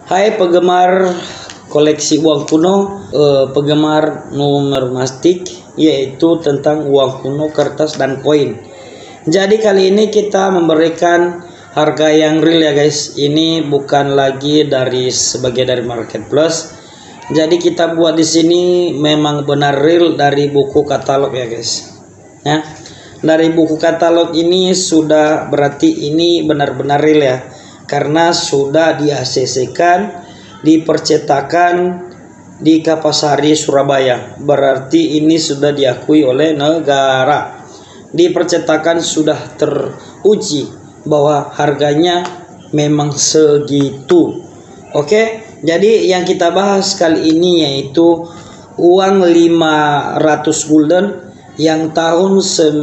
Hai penggemar koleksi uang kuno, penggemar numismatik, yaitu tentang uang kuno, kertas dan koin. Jadi kali ini kita memberikan harga yang real ya guys. Ini bukan lagi sebagai dari marketplace. Jadi kita buat di sini memang benar real dari buku katalog ya guys. Ya, dari buku katalog ini sudah berarti ini benar-benar real ya. Karena sudah di ACC-kan, dipercetakan di Kapasari Surabaya, berarti ini sudah diakui oleh negara. Dipercetakan sudah teruji bahwa harganya memang segitu. Oke, jadi yang kita bahas kali ini yaitu uang 500 gulden yang tahun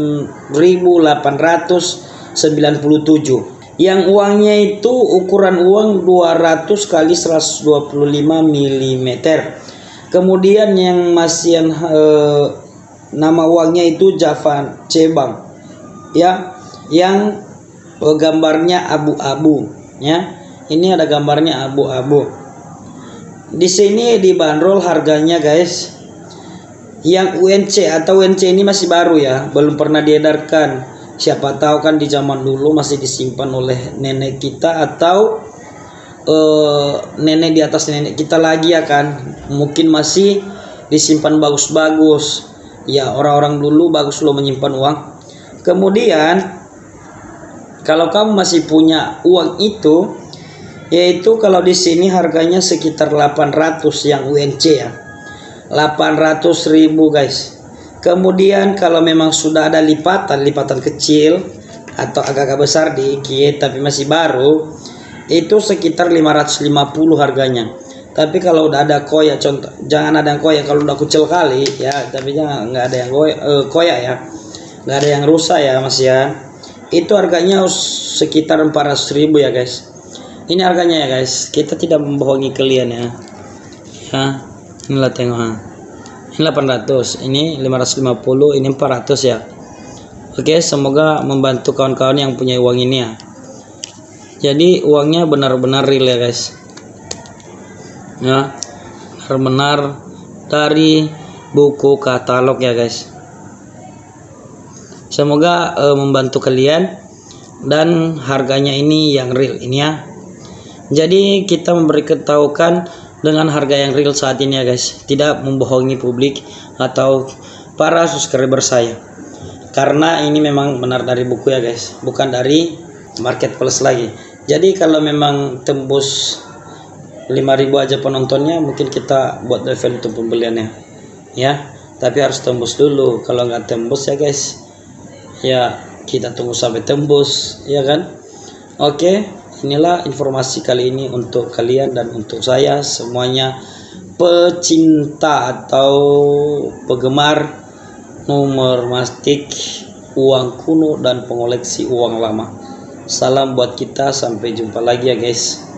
1897. Yang uangnya itu ukuran uang 200 kali 125 mm. Kemudian yang masih nama uangnya itu Java Cebang ya, yang gambarnya abu-abu ya. Ini ada gambarnya abu-abu. Di sini dibanderol harganya guys. Yang UNC atau UNC ini masih baru ya, belum pernah diedarkan. Siapa tahu kan di zaman dulu masih disimpan oleh nenek kita atau nenek di atas nenek kita lagi ya kan. Mungkin masih disimpan bagus-bagus. Ya, orang-orang dulu bagus loh menyimpan uang. Kemudian kalau kamu masih punya uang itu, yaitu kalau di sini harganya sekitar 800 yang UNC ya. 800.000 guys. Kemudian kalau memang sudah ada lipatan kecil atau agak-agak besar dikit tapi masih baru, itu sekitar 550 harganya. Tapi kalau udah ada koyak, contoh jangan ada yang koyak, kalau udah kecil kali ya, tapi jangan nggak ada yang koyak ya, nggak ada yang rusak ya mas ya, itu harganya sekitar 400.000 ya guys. Ini harganya ya guys, kita tidak membohongi kalian ya. Inilah tengok ha. Ini 800, ini 550, ini 400 ya. Oke, semoga membantu kawan-kawan yang punya uang ini ya. Jadi uangnya benar-benar real ya guys. Ya, benar-benar dari buku katalog ya guys. Semoga membantu kalian dan harganya ini yang real ini ya. Jadi kita memberitahukan dengan harga yang real saat ini ya guys, tidak membohongi publik atau para subscriber saya, karena ini memang benar dari buku ya guys, bukan dari marketplace lagi. Jadi kalau memang tembus 5.000 aja penontonnya, mungkin kita buat level untuk pembeliannya ya, tapi harus tembus dulu. Kalau nggak tembus ya guys, ya kita tunggu sampai tembus ya kan. Oke, inilah informasi kali ini untuk kalian dan untuk saya semuanya pecinta atau penggemar numismatik, uang kuno dan pengoleksi uang lama. Salam buat kita, sampai jumpa lagi ya guys.